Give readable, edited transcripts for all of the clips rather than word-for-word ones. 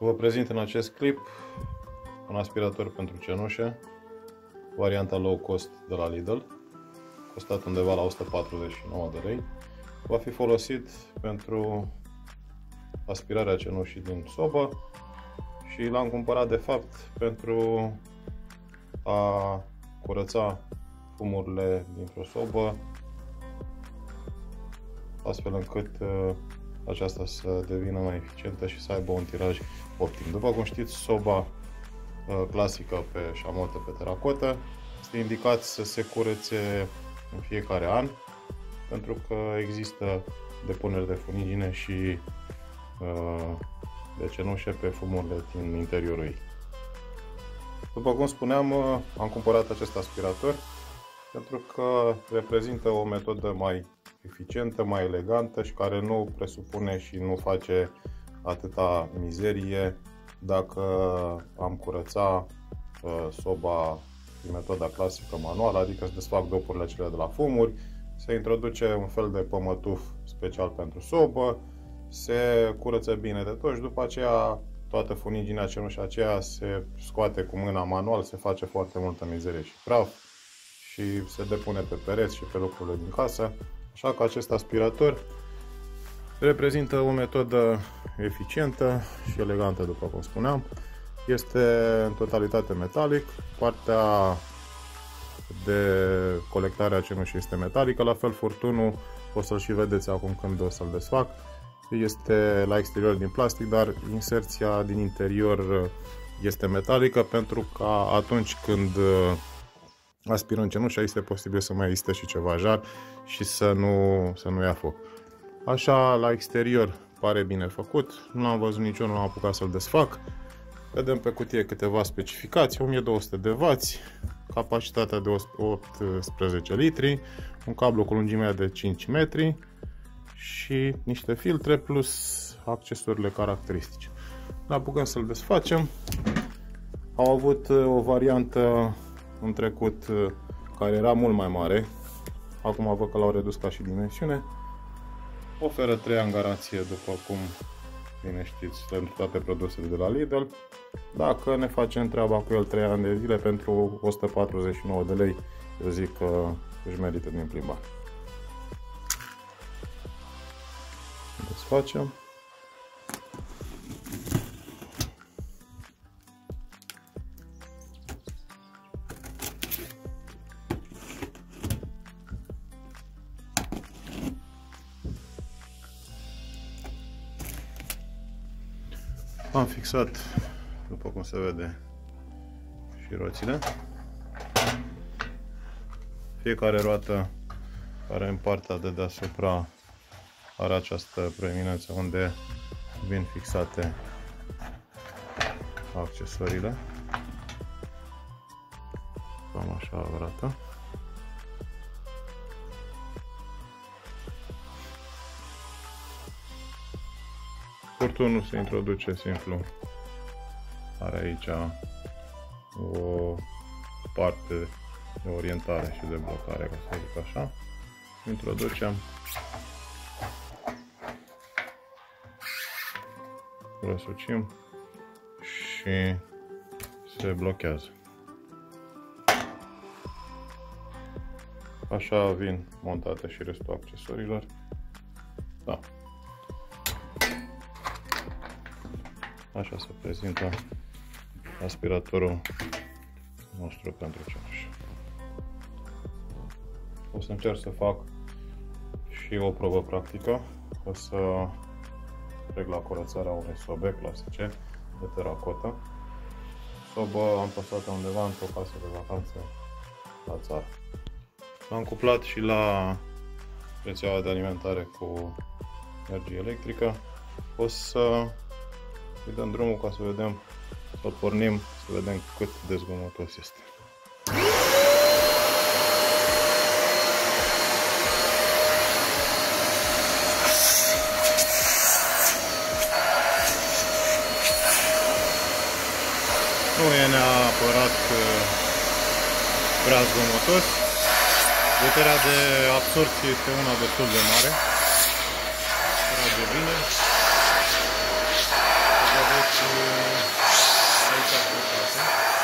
Vă prezint în acest clip un aspirator pentru cenușă, varianta low cost de la Lidl, costat undeva la 149 de lei. Va fi folosit pentru aspirarea cenușii din sobă și l-am cumpărat de fapt pentru a curăța fumurile dintr-o sobă, astfel încât aceasta să devină mai eficientă și să aibă un tiraj optim. După cum știți, soba clasică pe șamotă, pe teracotă, este indicat să se curețe în fiecare an, pentru că există depuneri de funigine și de cenușă pe fumurile din interiorul ei. După cum spuneam, am cumpărat acest aspirator pentru că reprezintă o metodă mai eficientă, mai elegantă și care nu presupune și nu face atâta mizerie dacă am curăța soba din metoda clasică manuală, adică se desfac dopurile acelea de la fumuri, se introduce un fel de pămătuf special pentru sobă, se curăță bine de tot și după aceea toată funiginea, cenușa aceea se scoate cu mâna manual, se face foarte multă mizerie și praf și se depune pe pereți și pe lucrurile din casă. Așa că acest aspirator reprezintă o metodă eficientă și elegantă, după cum spuneam. Este în totalitate metalic, partea de colectare a cenușii este metalică, la fel furtunul, o să-l și vedeți acum când o să-l desfac. Este la exterior din plastic, dar inserția din interior este metalică, pentru că atunci când aspirăm cenușa este posibil să mai existe și ceva jar și să nu ia foc. Așa, la exterior pare bine făcut, nu am văzut niciun, nu am apucat să-l desfac. Vedem pe cutie câteva specificații: 1200 de W, capacitatea de 18 litri, un cablu cu lungimea de 5 metri și niște filtre plus accesorile caracteristice. Ne apucăm să-l desfacem. Au avut o variantă în trecut care era mult mai mare, acum văd că l-au redus ca și dimensiune. Oferă 3 ani garanție, după cum bine știți, pentru toate produsele de la Lidl. Dacă ne facem treaba cu el 3 ani de zile pentru 149 de lei, eu zic că își merită din plimbare. Desfacem. Am fixat, după cum se vede, și roțile. Fiecare roată care în partea de deasupra are această proeminență unde vin fixate accesoriile. Cam așa arată. Furtunul se introduce simplu. Are aici o parte de orientare și de blocare, ca să zic așa. Introducem, răsucim și se blochează. Așa vin montate și restul accesoriilor. Da. Așa se prezintă aspiratorul nostru pentru cenușă. O să încerc să fac și o probă practică. O să trec la curățarea unei sobe clasice de teracotă. Sobă am păsat undeva într-o casă de vacanțe la țară. L-am cuplat și la rețeaua de alimentare cu energie electrică. O să îi dăm drumul ca să vedem, să pornim, să vedem cât de zgomotos este. Nu e neapărat prea zgomotos. Puterea de absorpție este una destul de mare. Trage bine. Deci, aici a fost.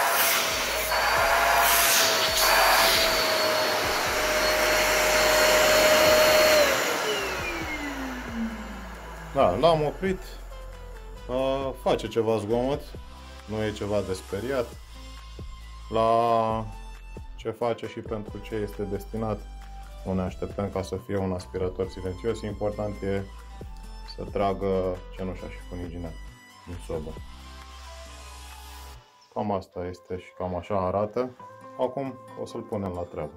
Da, l-am oprit. Face ceva zgomot, nu e ceva de speriat. La ce face și pentru ce este destinat, nu ne așteptăm ca să fie un aspirator silențios. Important e să tragă cenușa și funiginea din sobă. Cam asta este și cam așa arată. Acum o să-l punem la treabă.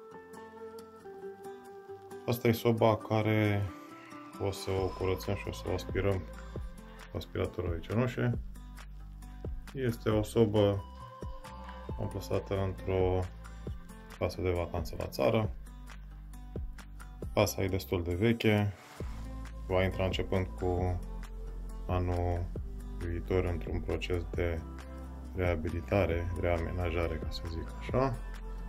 Asta e soba care o să o curățăm și o să o aspirăm cu aspiratorul de cenușe. Este o sobă amplasată într-o casă de vacanță la țară. Casa e destul de veche, va intra începând cu anul viitor într-un proces de reabilitare, reamenajare, ca să zic așa.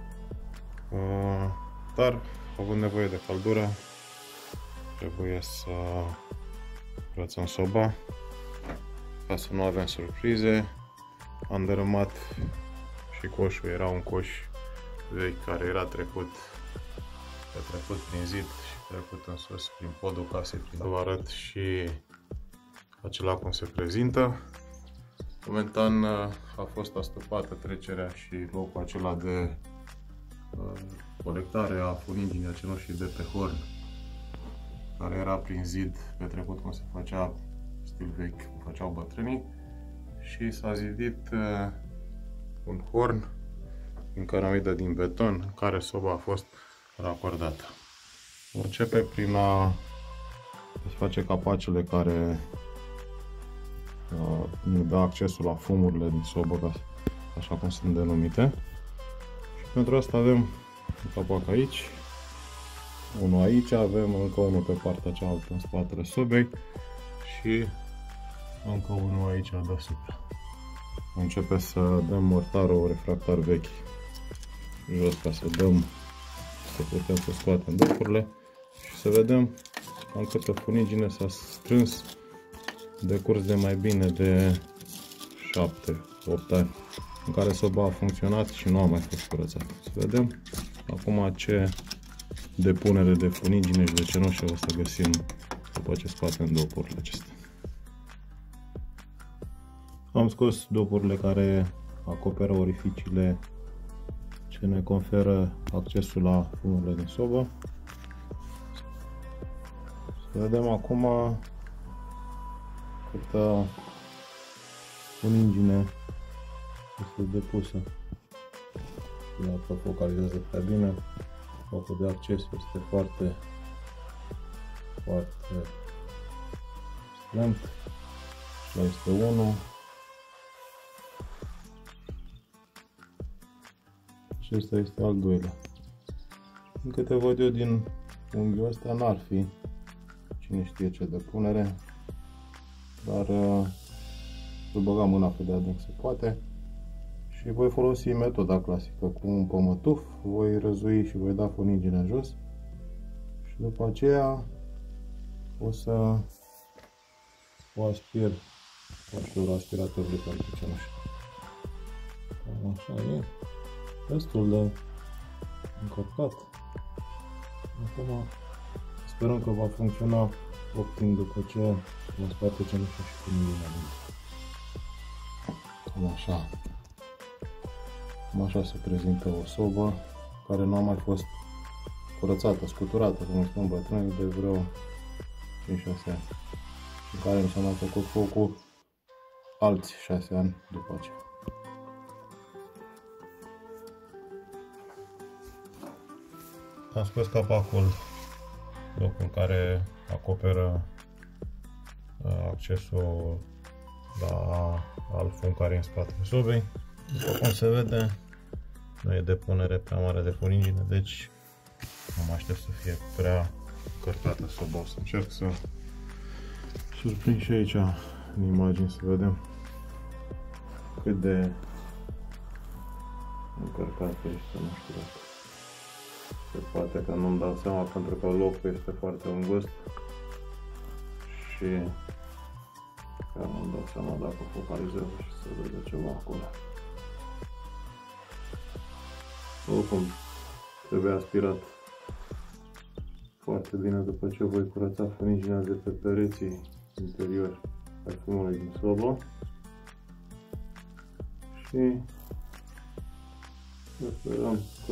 Dar, având nevoie de căldură, trebuie să curățăm soba ca să nu avem surprize. Am dărâmat și coșul, era un coș vechi care era trecut prin zid și trecut în sus prin podul casei. Vă arăt și acela cum se prezintă. Momentan a fost astupată trecerea și locul acela de colectare a funiginii, a cenușii de pe horn, care era prin zid, pe trecut cum se făcea stil vechi, cum făceau bătrânii, și s-a zidit un horn în cărămidă din beton în care soba a fost racordată. Începe prin a desface capacele care ne dă accesul la fumurile din sobă, așa cum sunt denumite. Și pentru asta avem un capac aici, unul aici, avem încă unul pe partea cealaltă în spatele sobei și încă unul aici deasupra. Începe să dăm mortarul refractar vechi jos ca să putem să scoatem dopurile și să vedem cam câtă funigine s-a strâns de curs de mai bine de 7-8 ani în care soba a funcționat și nu a mai fost curățată. Să vedem acum ce depunere de funigine și de cenușă o să găsim după ce scoatem dopurile acestea. Am scos dopurile care acoperă orificiile ce ne conferă accesul la fumurile din sobă. Să vedem acum câtă funigine este depusă. Dacă focalizează prea bine, locul de acces este foarte strâmt. Și este unul. Acesta este al doilea. Din câte văd eu din unghiul ăsta, n-ar fi cine știe ce depunere, dar să băgăm mâna cât de adânc se poate și voi folosi metoda clasică cu un pămătuf, voi răzui și voi da funiginea jos și după aceea o să o aspir cu ajutorul aspiratorului pentru cenușă. Cam așa e. Destul de încărcat. Acum sperăm că va funcționa optim după ce vom scoate cenușa și funiginea din. Cam așa se prezintă o sobă care nu a mai fost curățată, scuturată, cum spun bătrânii, de vreo 5-6 ani, în care nu s-a mai făcut focul alți 6 ani după aceea. Am scos capacul, locul în care acoperă accesul la alt fum care e în spatele sobei. După cum se vede, nu e depunere prea mare de funigine, deci nu mă aștept să fie prea încărcată soba. O să încerc să surprind și aici în imagini să vedem cât de încărcată este, nu știu dacă se poate, că nu-mi dau seama pentru că locul este foarte îngust și chiar nu-mi dau seama dacă focalizează și se vede ceva acolo. Oricum, trebuie aspirat foarte bine după ce voi curăța funiginea de pe pereții interiori ai fumului din sobă. Și sperăm că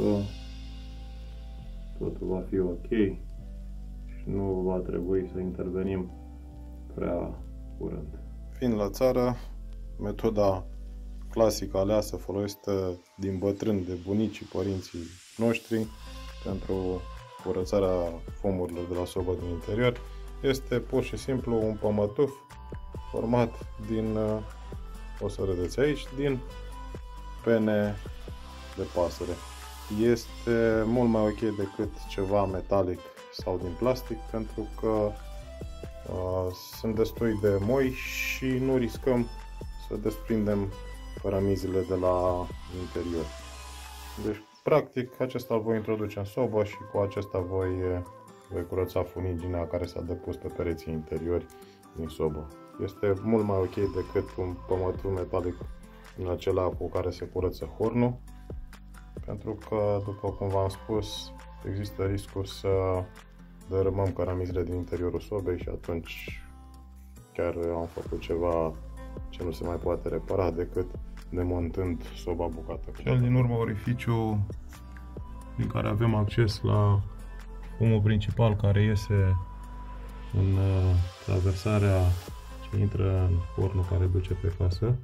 totul va fi ok și nu va trebui să intervenim prea curând. Fiind la țară, metoda clasică aleasă folosită din bătrâni de bunicii părinții noștri pentru curățarea fumurilor de la sobă din interior este pur și simplu un pămătuf format din, o să vedeți aici, din pene de pasăre. Este mult mai ok decât ceva metalic sau din plastic, pentru că sunt destui de moi și nu riscăm să desprindem cărămizile de la interior. Deci, practic, acesta îl voi introduce în sobă și cu acesta voi curăța funiginea care s-a depus pe pereții interiori din sobă. Este mult mai ok decât un pămătuf metalic din acela cu care se curăță hornul, pentru că, după cum v-am spus, există riscul să dărâmăm cărămizile din interiorul sobei și atunci chiar am făcut ceva ce nu se mai poate repara decât demontând soba bucată. Cel din urmă orificiu din care avem acces la fumul principal care iese în traversarea ce intră în hornul care duce pe casă.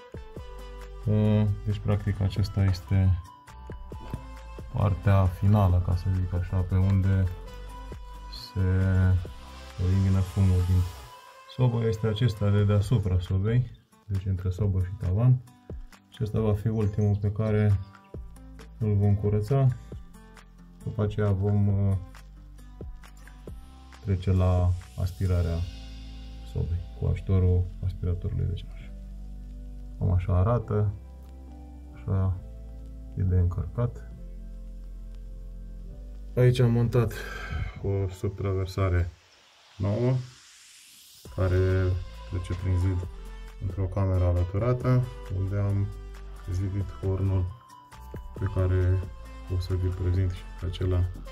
Deci practic acesta este partea finală, ca să zic așa, pe unde se elimină fumul din sobă. Este acesta de deasupra sobei, deci între sobă și tavan. Acesta va fi ultimul pe care îl vom curăța. După aceea vom trece la aspirarea sobei cu ajutorul aspiratorului de cenușă. Cam așa arată, așa e de încărcat. Aici am montat o subtraversare nouă care trece prin zid într-o cameră alăturată, unde am zidit hornul pe care o să vi-l prezint și pe acela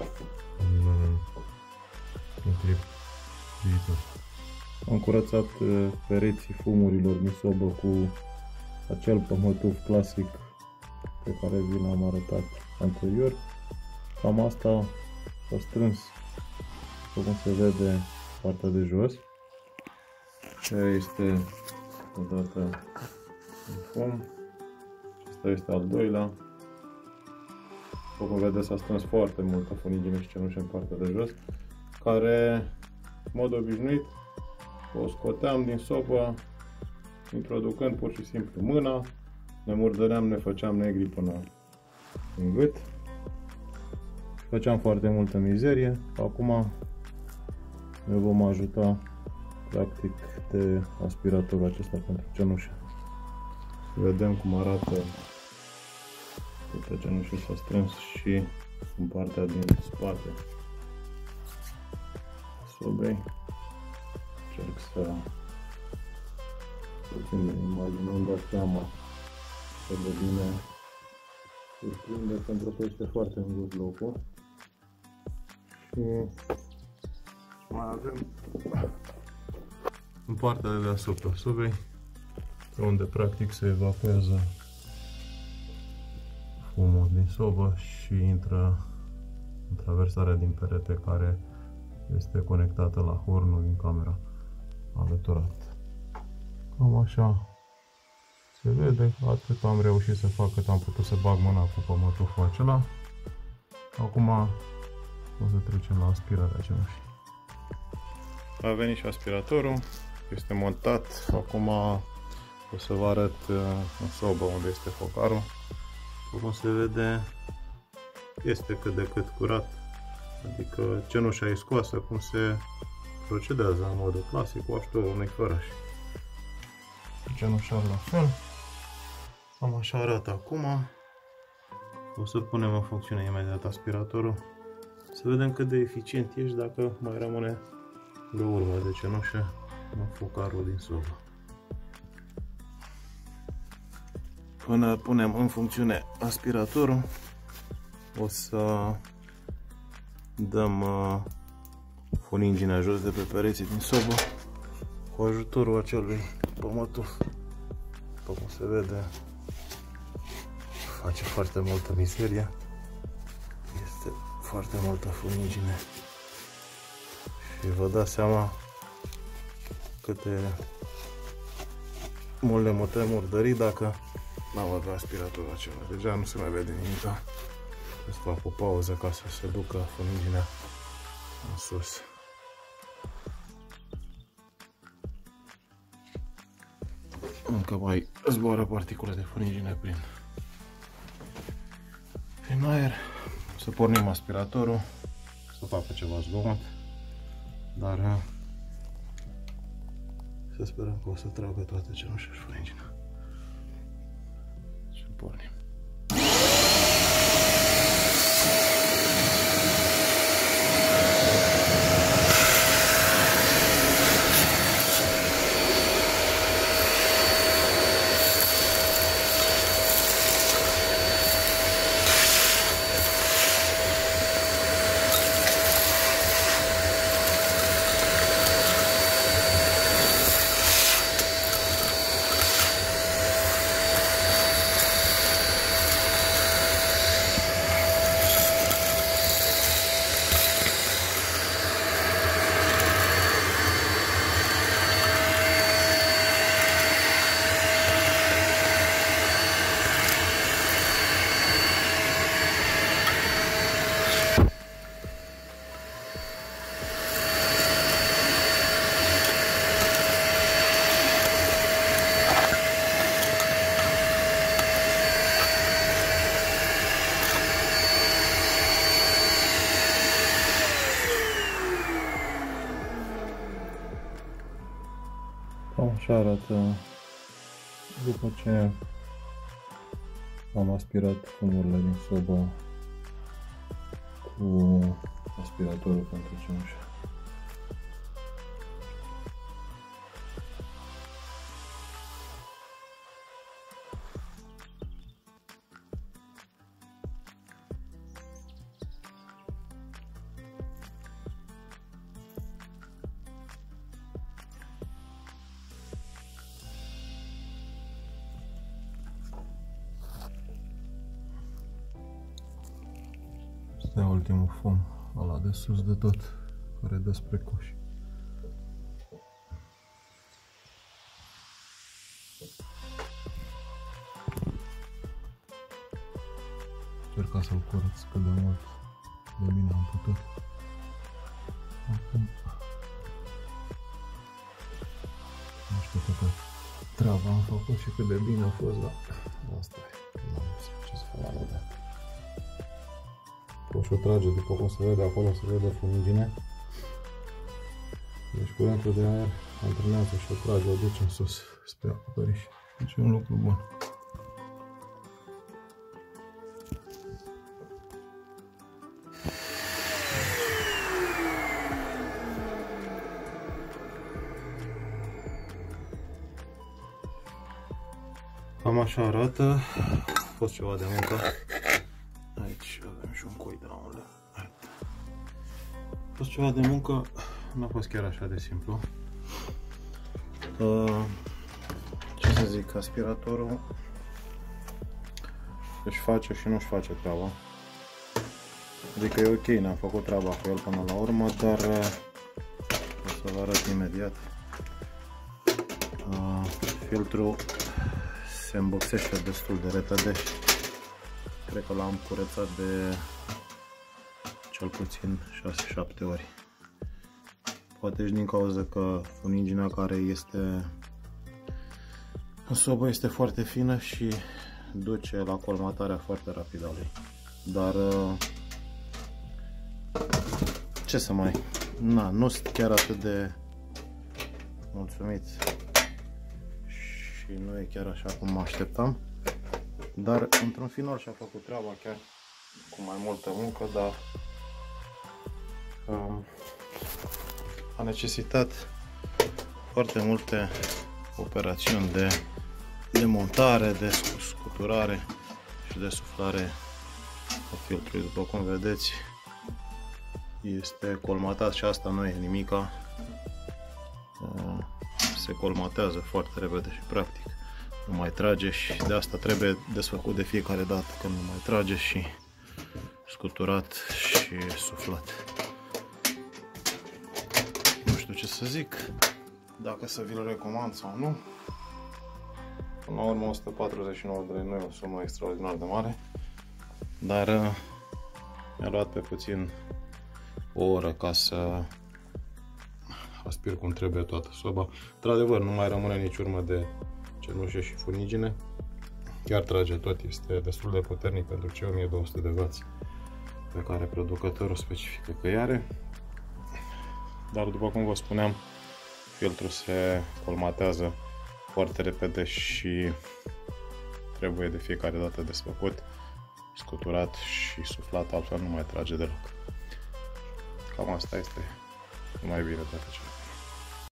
în clip viitor. Am curățat pereții fumurilor din sobă cu acel pămătuf clasic pe care vi l-am arătat anterior. Cam asta s-a strâns, după cum se vede, partea de jos. Aia este odată un fum. Acesta este al doilea. După cum vedeți, s-a strâns foarte multă funigine și cenușă în partea de jos, care, în mod obișnuit, o scoteam din sobă, introducând pur și simplu mâna, ne murdăream, ne făceam negri până în gât. Făceam foarte multă mizerie. Acum ne vom ajuta practic de aspiratorul acesta pentru cenușă. Vedem cum arată după cenușă s-a strâns și în partea din spate sobei. Încerc să puțin de imagine, îmi dau seama că de bine se prinde, pentru că este foarte îngust locul. Și mai avem în partea de deasupra sobei, unde practic se evacuează fumul din sobă și intră în traversarea din perete care este conectată la hornul din camera alăturat. Cam așa se vede. Atât am reușit să fac cât am putut să bag mâna cu pămătuful acela. Acum o să trecem la aspirarea cenușii. A venit și aspiratorul, este montat. Acum o să vă arăt în sobă unde este focarul. Cum se vede, este cât de cât curat, adică cenușa e scoasă cum se procedează în modul clasic cu ajutorul unui făraș. Cenușa la fel. Cam așa arată acum. O să punem în funcțiune imediat aspiratorul. Să vedem cât de eficient ești dacă mai rămâne de urmă de cenușă în focarul din sobă. până punem în funcțiune aspiratorul, o să dăm funinginea jos de pe pereții din sobă cu ajutorul acelui pămătuf. După cum se vede, face foarte multă mizerie. Este foarte multă funingine. Și vă dați seama câte mult le putem murdări dacă n-am avea aspiratorul acela. Deja nu se mai vede nimic. Trebuie să fac o pauză ca să se ducă funinginea în sus. Încă mai zboară particule de funingine prin aer. Să pornim aspiratorul, să facă ceva zgomot, dar să sperăm că o să tragă toate cenușa și funingina. Și pornim. Așa arată după ce am aspirat fumurile din sobă cu aspiratorul pentru cenușă. Este ultimul fum, ăla de sus de tot, care dă spre coș. Încerc să-l curăț cât de mult de bine am putut. Acum nu știu câtă treabă am făcut și cât de bine a fost, dar asta e, nu știu ce să fac la de. Coșul trage, după cum se vede acolo, se vede funingine. Deci curentul de aer antrenează și o trage, o duce în sus spre acoperiș. Deci e un lucru bun. Cam așa arată. A fost ceva de muncă. Aici avem și un cui de la unde. A fost ceva de muncă, nu a fost chiar așa de simplu. Ce să zic, aspiratorul își face și nu-și face treaba. Adică e ok, ne-am făcut treaba cu el până la urmă, dar o să vă arăt imediat. Filtrul se îmboxește destul de repede. Cred că l-am curățat de cel puțin 6-7 ori. Poate și din cauza că funingina care este în sobă este foarte fină și duce la colmatarea foarte rapidă a lui. Dar ce să mai... nu sunt chiar atât de mulțumit și nu e chiar așa cum mă așteptam. Dar într-un final și-a făcut treaba chiar cu mai multă muncă, dar a necesitat foarte multe operațiuni de montare, de scuturare și desuflare a filtrului. După cum vedeți, este colmatat și asta nu e nimica. Se colmatează foarte repede și practic nu mai trage și de asta trebuie desfăcut de fiecare dată când nu mai trage și scuturat și suflat. Nu știu ce să zic, dacă să vi-l recomand sau nu. Până la urmă 149 de lei nu e o sumă extraordinar de mare, dar mi-a luat pe puțin o oră ca să aspir cum trebuie toată soba. Într-adevăr, nu mai rămâne nici urmă de cenușă și furnigine. Chiar trage tot, este destul de puternic pentru cei 1200 de W pe care producătorul specifică că are. Dar după cum vă spuneam, filtrul se colmatează foarte repede și trebuie de fiecare dată desfăcut, scuturat și suflat, altfel nu mai trage deloc. Cam asta este mai bine de atât.